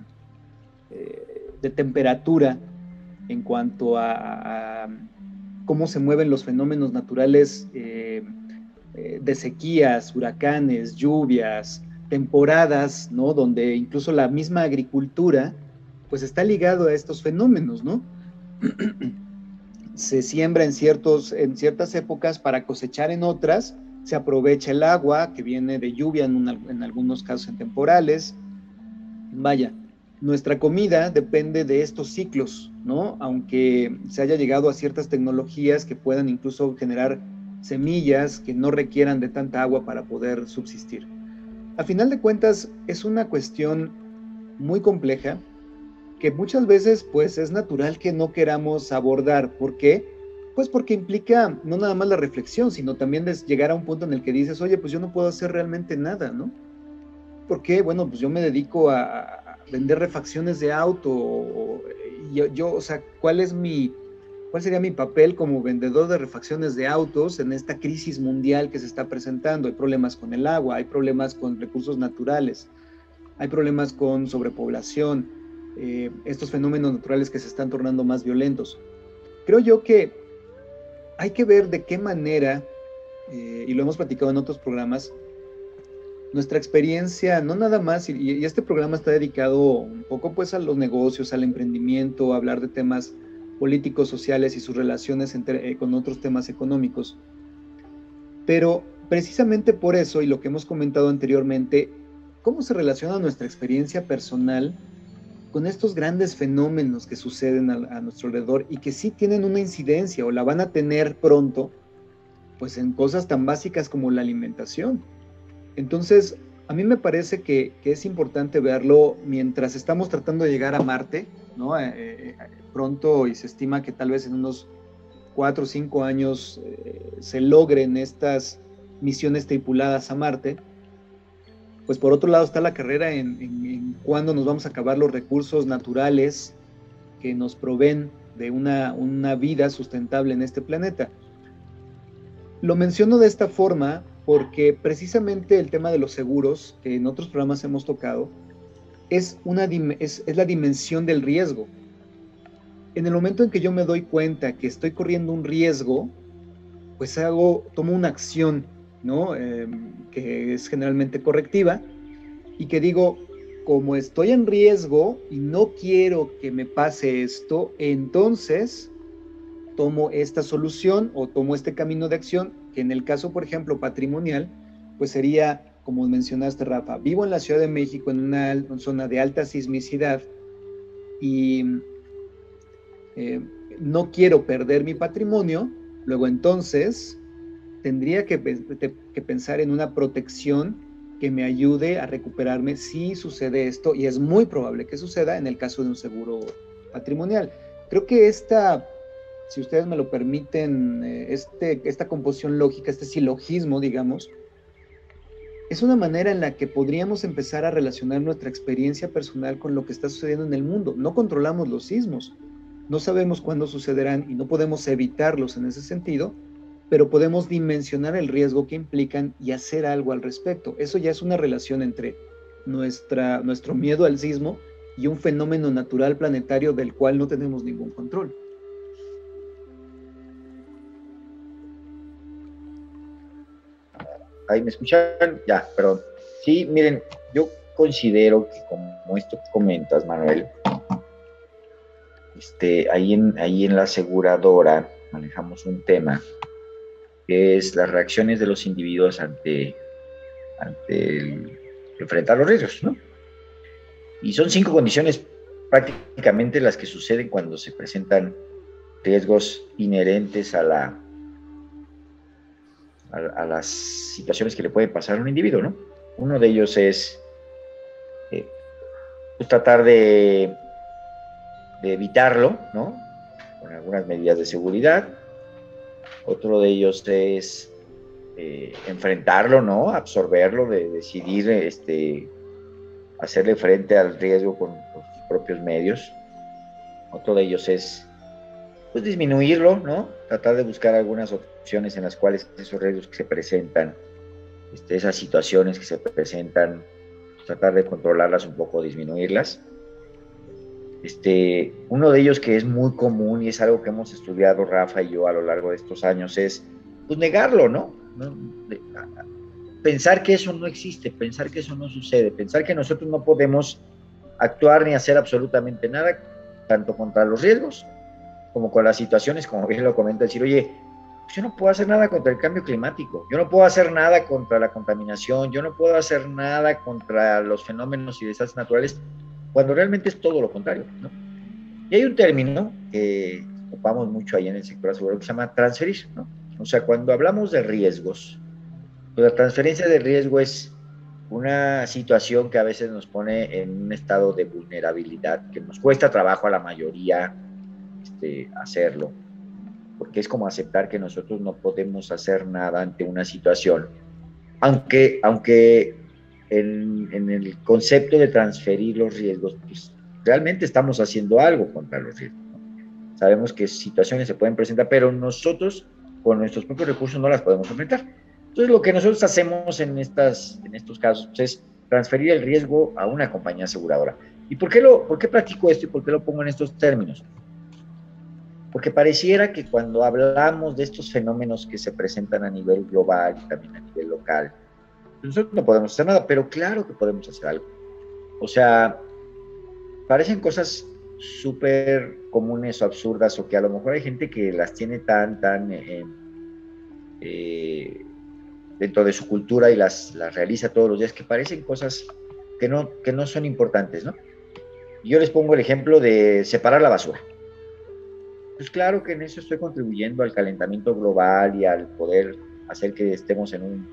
S3: temperatura en cuanto a cómo se mueven los fenómenos naturales de sequías, huracanes, lluvias, temporadas, ¿no? Donde incluso la misma agricultura, pues está ligado a estos fenómenos, ¿no? Se siembra en ciertas épocas para cosechar en otras, se aprovecha el agua que viene de lluvia en algunos casos en temporales. Vaya, nuestra comida depende de estos ciclos, ¿no? Aunque se haya llegado a ciertas tecnologías que puedan incluso generar semillas que no requieran de tanta agua para poder subsistir. A final de cuentas, es una cuestión muy compleja que muchas veces pues es natural que no queramos abordar. ¿Por qué? Pues porque implica no nada más la reflexión, sino también llegar a un punto en el que dices, oye, pues yo no puedo hacer realmente nada, ¿no? ¿Por qué? Bueno, pues yo me dedico a vender refacciones de auto, o sea, ¿cuál sería mi papel como vendedor de refacciones de autos en esta crisis mundial que se está presentando? Hay problemas con el agua, hay problemas con recursos naturales, hay problemas con sobrepoblación, estos fenómenos naturales que se están tornando más violentos. Creo yo que hay que ver de qué manera, y lo hemos platicado en otros programas, nuestra experiencia, no nada más, y este programa está dedicado un poco pues a los negocios, al emprendimiento, a hablar de temas políticos, sociales y sus relaciones con otros temas económicos. Pero precisamente por eso, y lo que hemos comentado anteriormente, ¿cómo se relaciona nuestra experiencia personal con estos grandes fenómenos que suceden a nuestro alrededor y que sí tienen una incidencia o la van a tener pronto, pues en cosas tan básicas como la alimentación? Entonces, a mí me parece que es importante verlo mientras estamos tratando de llegar a Marte, ¿no? Pronto, y se estima que tal vez en unos 4 o 5 años se logren estas misiones tripuladas a Marte. Pues por otro lado está la carrera en cuándo nos vamos a acabar los recursos naturales que nos proveen de una vida sustentable en este planeta. Lo menciono de esta forma porque precisamente el tema de los seguros, que en otros programas hemos tocado, es la dimensión del riesgo. En el momento en que yo me doy cuenta que estoy corriendo un riesgo, pues tomo una acción, ¿no? Que es generalmente correctiva, y que digo, como estoy en riesgo y no quiero que me pase esto, entonces tomo esta solución o tomo este camino de acción, que en el caso, por ejemplo, patrimonial, pues sería, como mencionaste, Rafa, vivo en la Ciudad de México en una zona de alta sismicidad y no quiero perder mi patrimonio, luego entonces tendría que pensar en una protección que me ayude a recuperarme si sucede esto, y es muy probable que suceda en el caso de un seguro patrimonial. Creo que si ustedes me lo permiten, esta composición lógica, este silogismo, digamos, es una manera en la que podríamos empezar a relacionar nuestra experiencia personal con lo que está sucediendo en el mundo. No controlamos los sismos, no sabemos cuándo sucederán y no podemos evitarlos en ese sentido, pero podemos dimensionar el riesgo que implican y hacer algo al respecto. Eso ya es una relación entre nuestro miedo al sismo y un fenómeno natural planetario del cual no tenemos ningún control.
S4: ¿Ahí me escuchan? Ya, perdón. Sí, miren, yo considero que como esto que comentas, Manuel, ahí en la aseguradora manejamos un tema que es las reacciones de los individuos ante enfrentar los riesgos, ¿no? Y son 5 condiciones prácticamente las que suceden cuando se presentan riesgos inherentes a las situaciones que le pueden pasar a un individuo, ¿no? Uno de ellos es pues tratar de evitarlo, ¿no? Con algunas medidas de seguridad. Otro de ellos es enfrentarlo, ¿no? Absorberlo, de decidir hacerle frente al riesgo con sus propios medios. Otro de ellos es pues disminuirlo, ¿no? Tratar de buscar algunas opciones en las cuales esos riesgos que se presentan, esas situaciones que se presentan, pues, tratar de controlarlas un poco, disminuirlas. Uno de ellos que es muy común y es algo que hemos estudiado Rafa y yo a lo largo de estos años es pues negarlo, ¿no? Pensar que eso no existe, pensar que eso no sucede, pensar que nosotros no podemos actuar ni hacer absolutamente nada, tanto contra los riesgos como con las situaciones, como bien lo comenta, decir, oye, pues yo no puedo hacer nada contra el cambio climático, yo no puedo hacer nada contra la contaminación, yo no puedo hacer nada contra los fenómenos y desastres naturales, cuando realmente es todo lo contrario, ¿no? Y hay un término que ocupamos mucho ahí en el sector asegurador que se llama transferir, ¿no? O sea, cuando hablamos de riesgos, pues la transferencia de riesgo es una situación que a veces nos pone en un estado de vulnerabilidad, que nos cuesta trabajo a la mayoría hacerlo, porque es como aceptar que nosotros no podemos hacer nada ante una situación, aunque en el concepto de transferir los riesgos, pues realmente estamos haciendo algo contra los riesgos, ¿no? Sabemos que situaciones se pueden presentar, pero nosotros con nuestros propios recursos no las podemos enfrentar. Entonces lo que nosotros hacemos en estos casos es transferir el riesgo a una compañía aseguradora. ¿Y por qué platico esto y por qué lo pongo en estos términos? Porque pareciera que cuando hablamos de estos fenómenos que se presentan a nivel global y también a nivel local, nosotros no podemos hacer nada, pero claro que podemos hacer algo. O sea, parecen cosas súper comunes o absurdas, o que a lo mejor hay gente que las tiene tan dentro de su cultura y las realiza todos los días, que parecen cosas que no son importantes, ¿no? Yo les pongo el ejemplo de separar la basura. Pues claro que en eso estoy contribuyendo al calentamiento global y al poder hacer que estemos en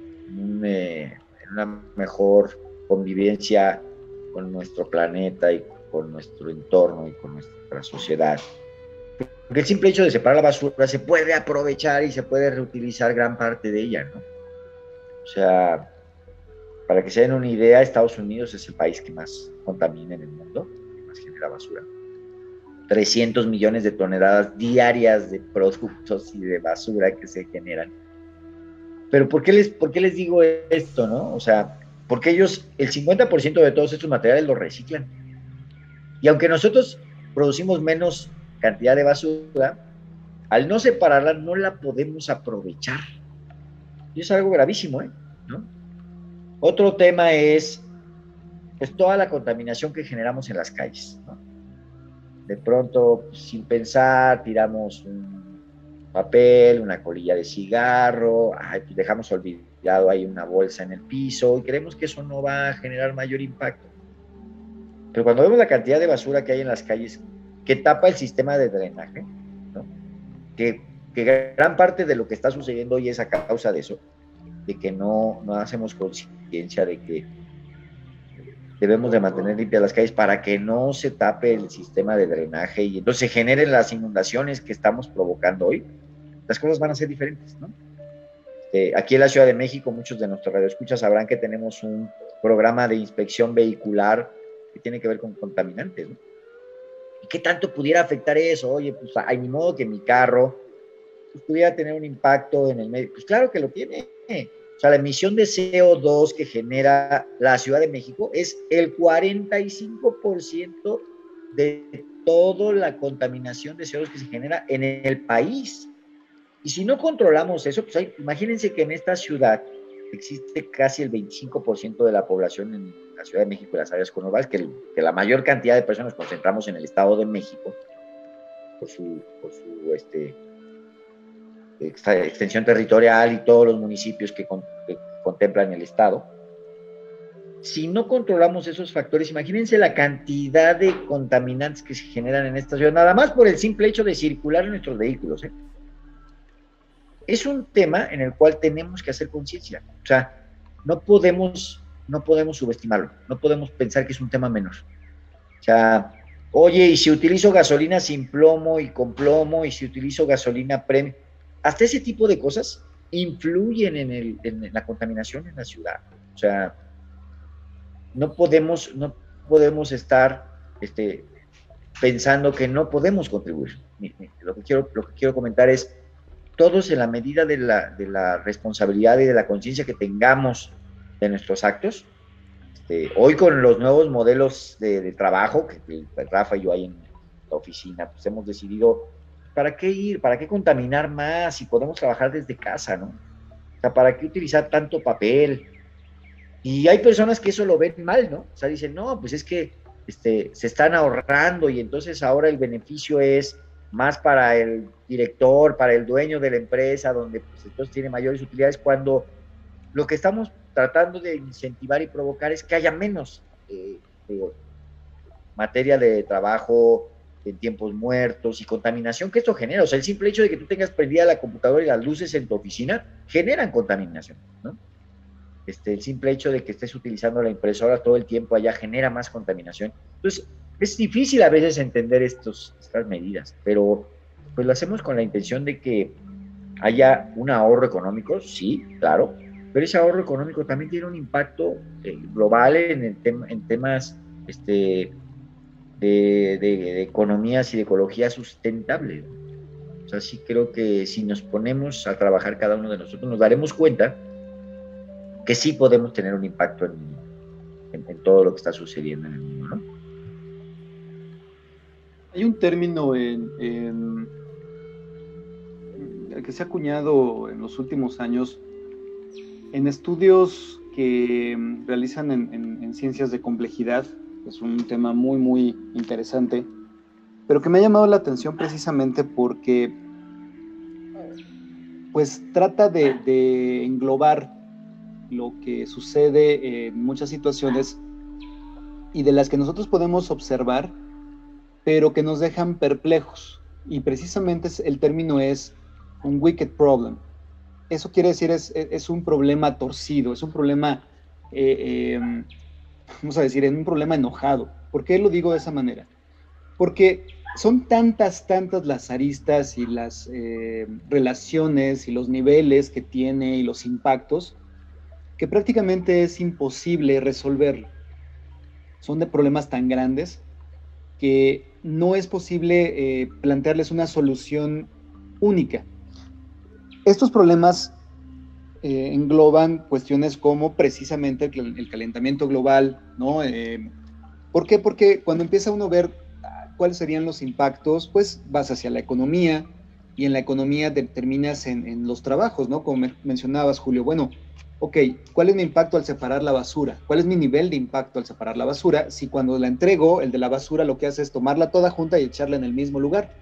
S4: una mejor convivencia con nuestro planeta y con nuestro entorno y con nuestra sociedad. Porque el simple hecho de separar la basura se puede aprovechar y se puede reutilizar gran parte de ella, ¿no? O sea, para que se den una idea, Estados Unidos es el país que más contamina en el mundo, que más genera basura. 300 millones de toneladas diarias de productos y de basura que se generan. Pero ¿por qué les digo esto, no? O sea, porque ellos, el 50% de todos estos materiales los reciclan. Y aunque nosotros producimos menos cantidad de basura, al no separarla no la podemos aprovechar. Y es algo gravísimo, ¿no? Otro tema es pues toda la contaminación que generamos en las calles, ¿no? De pronto, sin pensar, tiramos un papel, una colilla de cigarro, pues dejamos olvidado ahí una bolsa en el piso y creemos que eso no va a generar mayor impacto. Pero cuando vemos la cantidad de basura que hay en las calles, que tapa el sistema de drenaje, ¿no? Que gran parte de lo que está sucediendo hoy es a causa de eso, que no hacemos conciencia de que debemos de mantener limpias las calles para que no se tape el sistema de drenaje y entonces se generen las inundaciones que estamos provocando hoy, las cosas van a ser diferentes, ¿no? Aquí en la Ciudad de México, muchos de nuestros radioescuchas sabrán que tenemos un programa de inspección vehicular que tiene que ver con contaminantes, ¿no? ¿Y qué tanto pudiera afectar eso? Oye, pues hay ni modo que mi carro pues, pudiera tener un impacto en el medio. Pues claro que lo tiene. O sea, la emisión de CO2 que genera la Ciudad de México es el 45% de toda la contaminación de CO2 que se genera en el país. Y si no controlamos eso, pues imagínense que en esta ciudad existe casi el 25% de la población en la Ciudad de México y las áreas conurbadas, que la mayor cantidad de personas nos concentramos en el Estado de México por su extensión territorial y todos los municipios que contemplan el Estado. Si no controlamos esos factores, imagínense la cantidad de contaminantes que se generan en esta ciudad, nada más por el simple hecho de circular en nuestros vehículos, ¿eh? Es un tema en el cual tenemos que hacer conciencia. O sea, no podemos subestimarlo, no podemos pensar que es un tema menor. O sea, oye, y si utilizo gasolina sin plomo y con plomo, y si utilizo gasolina premium, hasta ese tipo de cosas influyen en la contaminación en la ciudad. O sea, no podemos estar pensando que no podemos contribuir. Lo que quiero comentar es, todos en la medida de la responsabilidad y de la conciencia que tengamos de nuestros actos, hoy con los nuevos modelos de trabajo, que Rafa y yo ahí en la oficina, pues hemos decidido, ¿para qué ir? ¿Para qué contaminar más si podemos trabajar desde casa, no? O sea, ¿para qué utilizar tanto papel? Y hay personas que eso lo ven mal, ¿no? O sea, dicen, no, pues es que se están ahorrando y entonces ahora el beneficio es más para el director, para el dueño de la empresa, donde pues, entonces tiene mayores utilidades, cuando lo que estamos tratando de incentivar y provocar es que haya menos materia de trabajo en tiempos muertos y contaminación que esto genera. O sea, el simple hecho de que tú tengas prendida la computadora y las luces en tu oficina generan contaminación, ¿no? El simple hecho de que estés utilizando la impresora todo el tiempo allá genera más contaminación. Entonces, es difícil a veces entender estas medidas, pero pues lo hacemos con la intención de que haya un ahorro económico, sí, claro, pero ese ahorro económico también tiene un impacto global en temas de economías y de ecología sustentable. O sea, sí creo que si nos ponemos a trabajar cada uno de nosotros, nos daremos cuenta que sí podemos tener un impacto en todo lo que está sucediendo en el mundo, ¿no?
S3: Hay un término que se ha acuñado en los últimos años en estudios que realizan en ciencias de complejidad. Es un tema muy, muy interesante, pero que me ha llamado la atención precisamente porque pues trata de englobar lo que sucede en muchas situaciones y de las que nosotros podemos observar, pero que nos dejan perplejos. Y precisamente el término es un wicked problem. Eso quiere decir es un problema torcido, es un problema, vamos a decir, es un problema enojado. ¿Por qué lo digo de esa manera? Porque son tantas las aristas y las relaciones y los niveles que tiene y los impactos que prácticamente es imposible resolverlo. Son de problemas tan grandes que no es posible plantearles una solución única. Estos problemas engloban cuestiones como precisamente el calentamiento global, ¿no? ¿Por qué? Porque cuando empieza uno a ver cuáles serían los impactos, pues vas hacia la economía, y en la economía terminas en los trabajos, ¿no? Como mencionabas, Julio, bueno, ok, ¿cuál es mi impacto al separar la basura? ¿Cuál es mi nivel de impacto al separar la basura? Si cuando la entrego, el de la basura lo que hace es tomarla toda junta y echarla en el mismo lugar.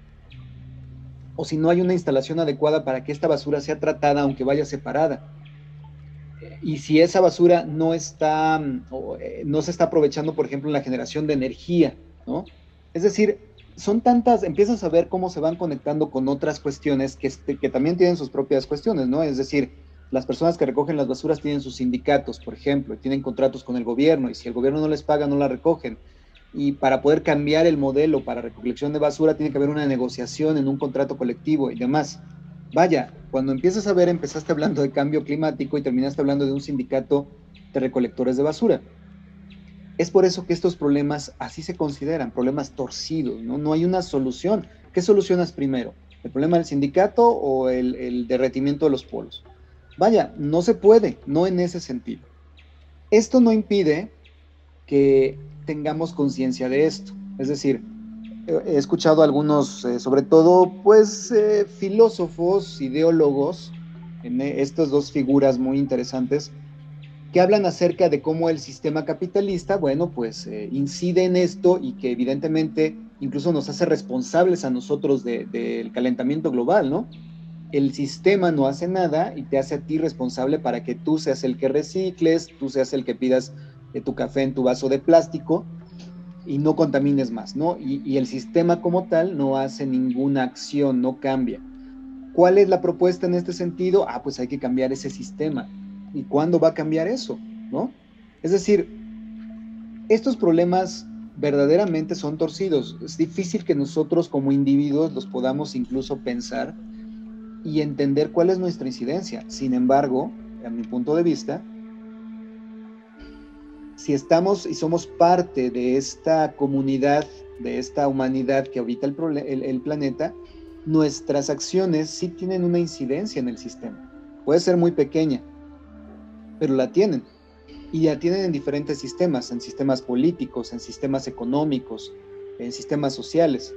S3: O si no hay una instalación adecuada para que esta basura sea tratada aunque vaya separada. Y si esa basura no se está aprovechando, por ejemplo, en la generación de energía, ¿no? Es decir, son tantas, empiezas a ver cómo se van conectando con otras cuestiones que también tienen sus propias cuestiones, ¿no? Es decir, las personas que recogen las basuras tienen sus sindicatos, por ejemplo, y tienen contratos con el gobierno, y si el gobierno no les paga, no la recogen. Y para poder cambiar el modelo para recolección de basura, tiene que haber una negociación en un contrato colectivo y demás. Vaya, cuando empiezas a ver, empezaste hablando de cambio climático y terminaste hablando de un sindicato de recolectores de basura. Es por eso que estos problemas así se consideran, problemas torcidos, ¿no? No hay una solución. ¿Qué solucionas primero? ¿El problema del sindicato o el derretimiento de los polos? Vaya, no se puede, no en ese sentido. Esto no impide que tengamos conciencia de esto. Es decir, he escuchado a algunos, sobre todo, pues, filósofos, ideólogos, en estas dos figuras muy interesantes, que hablan acerca de cómo el sistema capitalista, bueno, pues incide en esto y que evidentemente incluso nos hace responsables a nosotros del calentamiento global, ¿no? El sistema no hace nada y te hace a ti responsable para que tú seas el que recicles, tú seas el que pidas tu café en tu vaso de plástico y no contamines más, ¿no? Y el sistema como tal no hace ninguna acción, no cambia. ¿Cuál es la propuesta en este sentido? Ah, pues hay que cambiar ese sistema. ¿Y cuándo va a cambiar eso? ¿No? Es decir, estos problemas verdaderamente son torcidos. Es difícil que nosotros como individuos los podamos incluso pensar y entender cuál es nuestra incidencia. Sin embargo, a mi punto de vista, si estamos y somos parte de esta comunidad, de esta humanidad que habita el planeta, nuestras acciones sí tienen una incidencia en el sistema. Puede ser muy pequeña, pero la tienen. Y la tienen en diferentes sistemas, en sistemas políticos, en sistemas económicos, en sistemas sociales.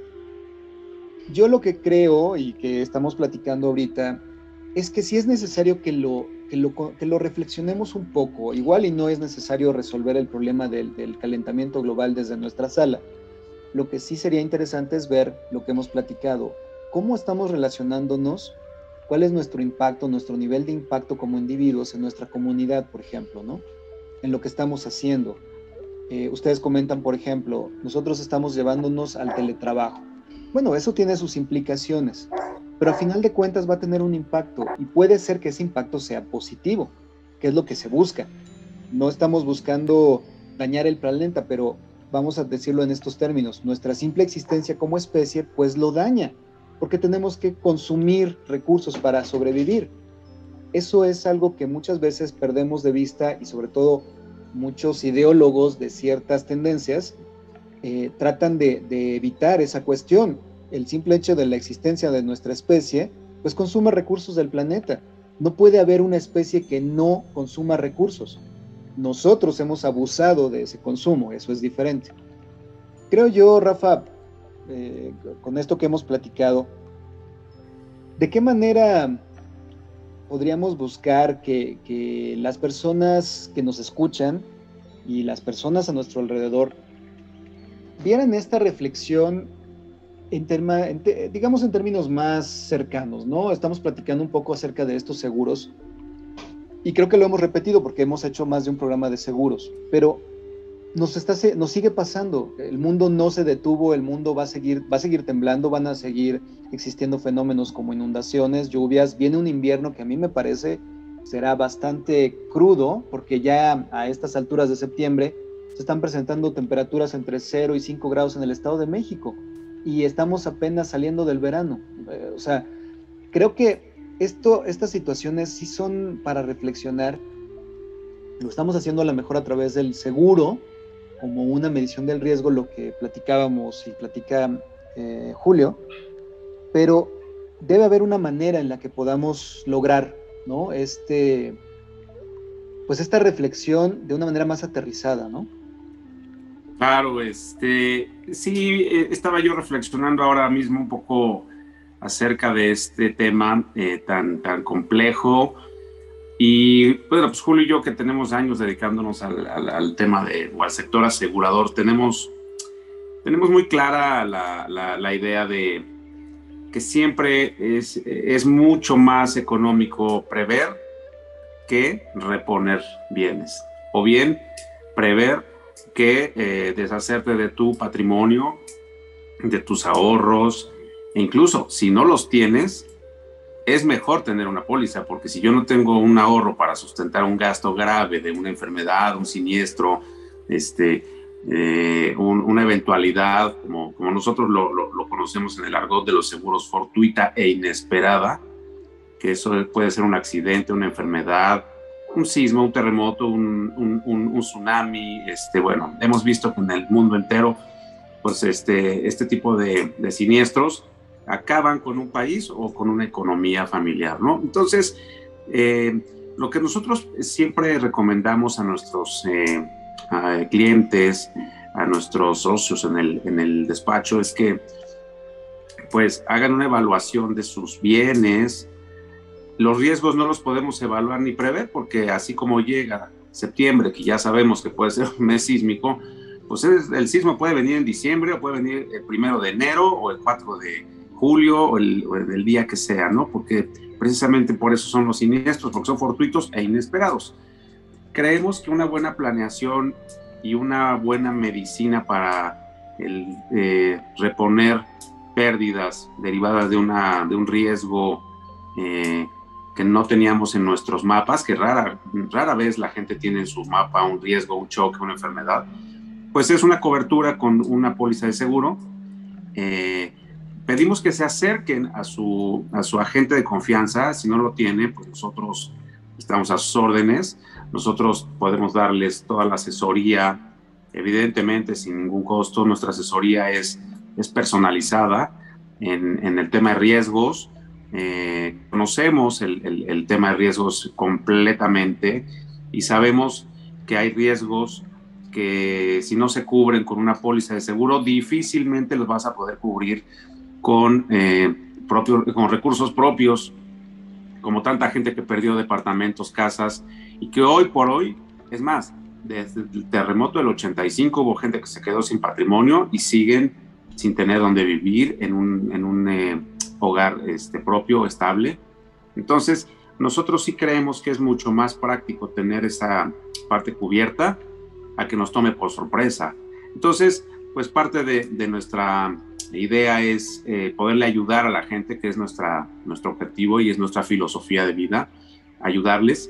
S3: Yo lo que creo y que estamos platicando ahorita es que sí es necesario que lo reflexionemos un poco. Igual y no es necesario resolver el problema del calentamiento global desde nuestra sala. Lo que sí sería interesante es ver lo que hemos platicado. ¿Cómo estamos relacionándonos? ¿Cuál es nuestro impacto, nuestro nivel de impacto como individuos en nuestra comunidad, por ejemplo, ¿no? En lo que estamos haciendo. Ustedes comentan, por ejemplo, nosotros estamos llevándonos al teletrabajo. Bueno, eso tiene sus implicaciones, pero a final de cuentas va a tener un impacto y puede ser que ese impacto sea positivo, que es lo que se busca. No estamos buscando dañar el planeta, pero vamos a decirlo en estos términos, nuestra simple existencia como especie pues lo daña, porque tenemos que consumir recursos para sobrevivir. Eso es algo que muchas veces perdemos de vista y sobre todo muchos ideólogos de ciertas tendencias tratan de evitar esa cuestión. El simple hecho de la existencia de nuestra especie pues consume recursos del planeta. No puede haber una especie que no consuma recursos. Nosotros hemos abusado de ese consumo, eso es diferente. Creo yo, Rafa, con esto que hemos platicado, ¿de qué manera podríamos buscar que las personas que nos escuchan y las personas a nuestro alrededor vieran esta reflexión digamos en términos más cercanos, ¿no? Estamos platicando un poco acerca de estos seguros y creo que lo hemos repetido porque hemos hecho más de un programa de seguros, pero nos sigue pasando. El mundo no se detuvo, el mundo va a seguir temblando, van a seguir existiendo fenómenos como inundaciones, lluvias. Viene un invierno que a mí me parece será bastante crudo, porque ya a estas alturas de septiembre se están presentando temperaturas entre 0 y 5 grados en el Estado de México, y estamos apenas saliendo del verano. O sea, creo que estas situaciones sí son para reflexionar. Lo estamos haciendo a lo mejor a través del seguro, como una medición del riesgo, lo que platicábamos y platica Julio, pero debe haber una manera en la que podamos lograr, ¿no? Pues esta reflexión de una manera más aterrizada, ¿no?
S5: Claro, sí, estaba yo reflexionando ahora mismo un poco acerca de este tema tan complejo. Y bueno, pues Julio y yo, que tenemos años dedicándonos al tema o al sector asegurador, tenemos muy clara la idea de que siempre es mucho más económico prever que reponer bienes, o bien prever que deshacerte de tu patrimonio, de tus ahorros, e incluso si no los tienes, es mejor tener una póliza, porque si yo no tengo un ahorro para sustentar un gasto grave de una enfermedad, un siniestro, una eventualidad, como nosotros lo conocemos en el argot de los seguros, fortuita e inesperada, que eso puede ser un accidente, una enfermedad, un sismo, un terremoto, un tsunami. Bueno, hemos visto que en el mundo entero, pues este tipo de siniestros acaban con un país o con una economía familiar, ¿no? Entonces, lo que nosotros siempre recomendamos a nuestros clientes, a nuestros socios en el despacho, es que pues hagan una evaluación de sus bienes. Los riesgos no los podemos evaluar ni prever, porque así como llega septiembre, que ya sabemos que puede ser un mes sísmico, pues el sismo puede venir en diciembre, o puede venir el 1 de enero, o el 4 de julio, o el día que sea, ¿no? Porque precisamente por eso son los siniestros, porque son fortuitos e inesperados. Creemos que una buena planeación y una buena medicina para reponer pérdidas derivadas de un riesgo que no teníamos en nuestros mapas, que rara vez la gente tiene en su mapa un riesgo, un choque, una enfermedad, pues es una cobertura con una póliza de seguro. Pedimos que se acerquen a su agente de confianza. Si no lo tiene, pues nosotros estamos a sus órdenes. Nosotros podemos darles toda la asesoría, evidentemente sin ningún costo. Nuestra asesoría es personalizada en el tema de riesgos. Conocemos el tema de riesgos completamente y sabemos que hay riesgos que si no se cubren con una póliza de seguro, difícilmente los vas a poder cubrir con recursos propios, como tanta gente que perdió departamentos, casas, y que hoy por hoy, es más, desde el terremoto del 85 hubo gente que se quedó sin patrimonio y siguen sin tener donde vivir en un hogar propio, estable. Entonces, nosotros sí creemos que es mucho más práctico tener esa parte cubierta a que nos tome por sorpresa. Entonces, pues parte de nuestra idea es poderle ayudar a la gente, que es nuestro objetivo y es nuestra filosofía de vida, ayudarles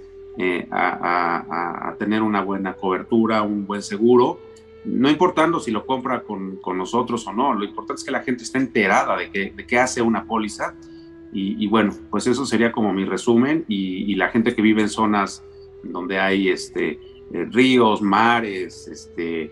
S5: a tener una buena cobertura, un buen seguro, no importando si lo compra con nosotros o no. Lo importante es que la gente esté enterada de qué hace una póliza. Y bueno, pues eso sería como mi resumen. Y la gente que vive en zonas donde hay ríos, mares,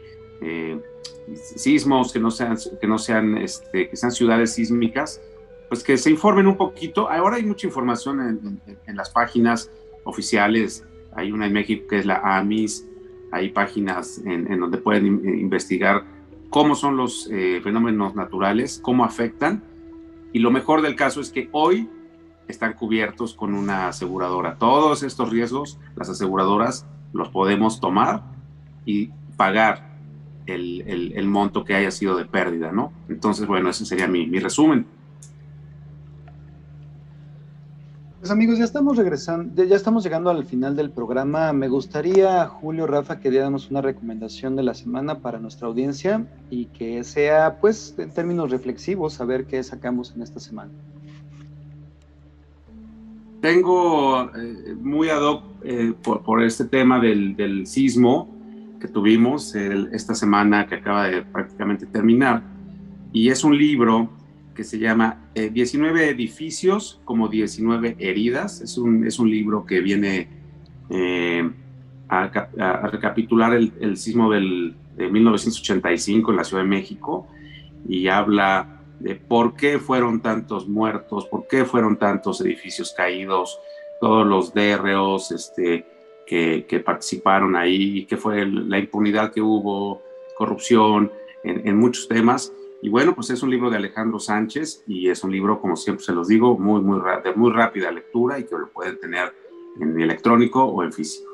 S5: sismos que sean ciudades sísmicas, pues que se informen un poquito. Ahora hay mucha información en las páginas oficiales. Hay una en México que es la AMIS. Hay páginas en donde pueden investigar cómo son los fenómenos naturales, cómo afectan, y lo mejor del caso es que hoy están cubiertos con una aseguradora. Todos estos riesgos, las aseguradoras los podemos tomar y pagar el monto que haya sido de pérdida, ¿no? Entonces, bueno, ese sería mi resumen.
S3: Pues amigos, ya estamos regresando, ya estamos llegando al final del programa. Me gustaría, Julio, Rafa, que diéramos una recomendación de la semana para nuestra audiencia y que sea, pues, en términos reflexivos, a ver qué sacamos en esta semana.
S5: Tengo muy ad hoc por este tema del sismo que tuvimos esta semana que acaba de prácticamente terminar, y es un libro que se llama 19 edificios como 19 heridas. Es un libro que viene a recapitular el sismo de 1985 en la Ciudad de México, y habla de por qué fueron tantos muertos, por qué fueron tantos edificios caídos, todos los DROs que participaron ahí, y qué fue la impunidad que hubo, corrupción en muchos temas. Y bueno, pues es un libro de Alejandro Sánchez, y es un libro, como siempre se los digo, de muy rápida lectura, y que lo pueden tener en electrónico o en físico.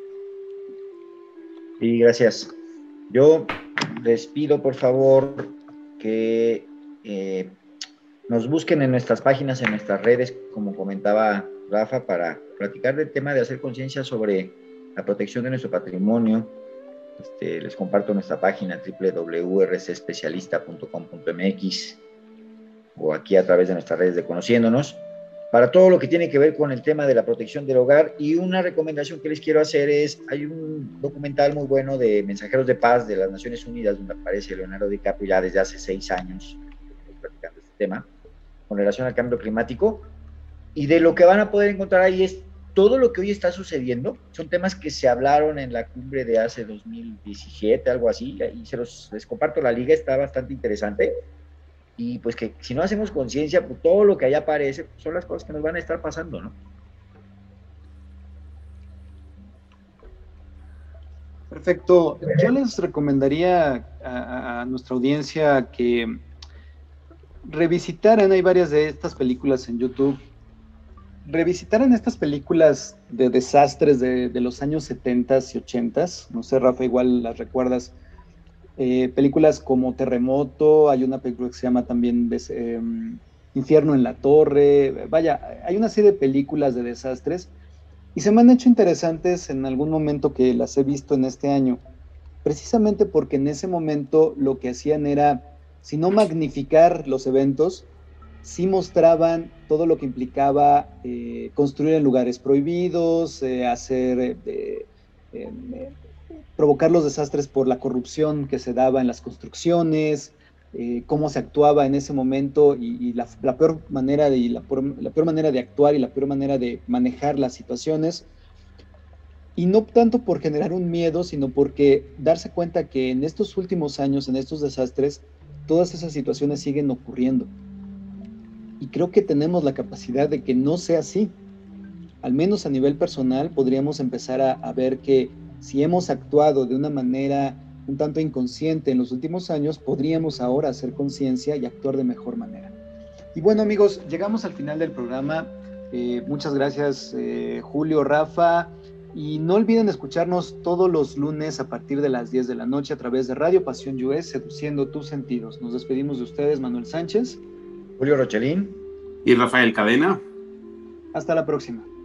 S4: Sí, gracias. Yo les pido, por favor, que nos busquen en nuestras páginas, en nuestras redes, como comentaba Rafa, para platicar del tema de hacer conciencia sobre la protección de nuestro patrimonio. Les comparto nuestra página www.rcespecialista.com.mx, o aquí a través de nuestras redes de Conociéndonos. para todo lo que tiene que ver con el tema de la protección del hogar. Y una recomendación que les quiero hacer es, hay un documental muy bueno de Mensajeros de Paz de las Naciones Unidas, donde aparece Leonardo DiCaprio ya desde hace 6 años platicando este tema, con relación al cambio climático, y de lo que van a poder encontrar ahí es todo lo que hoy está sucediendo. Son temas que se hablaron en la cumbre de hace 2017, algo así, y les comparto la liga, está bastante interesante. Y pues que si no hacemos conciencia, pues todo lo que allá aparece pues son las cosas que nos van a estar pasando, ¿no?
S3: Perfecto. Yo les recomendaría a nuestra audiencia que revisitaran, hay varias de estas películas en YouTube, revisitaran estas películas de desastres de los años 70s y 80s, no sé, Rafa, igual las recuerdas, películas como Terremoto, hay una película que se llama también Infierno en la Torre, vaya, hay una serie de películas de desastres y se me han hecho interesantes en algún momento que las he visto en este año, precisamente porque en ese momento lo que hacían era, si no magnificar los eventos, sí mostraban todo lo que implicaba construir en lugares prohibidos, provocar los desastres por la corrupción que se daba en las construcciones, cómo se actuaba en ese momento y la peor manera la peor manera de actuar y la peor manera de manejar las situaciones. Y no tanto por generar un miedo, sino porque darse cuenta que en estos últimos años, en estos desastres, todas esas situaciones siguen ocurriendo. Y creo que tenemos la capacidad de que no sea así. Al menos a nivel personal podríamos empezar a ver que si hemos actuado de una manera un tanto inconsciente en los últimos años, podríamos ahora hacer conciencia y actuar de mejor manera. Y bueno, amigos, llegamos al final del programa. Muchas gracias, Julio, Rafa. Y no olviden escucharnos todos los lunes a partir de las 10 de la noche a través de Radio Pasión US, seduciendo tus sentidos. Nos despedimos de ustedes, Manuel Sánchez,
S4: Julio Rochelín
S5: y Rafael Cadena.
S3: Hasta la próxima.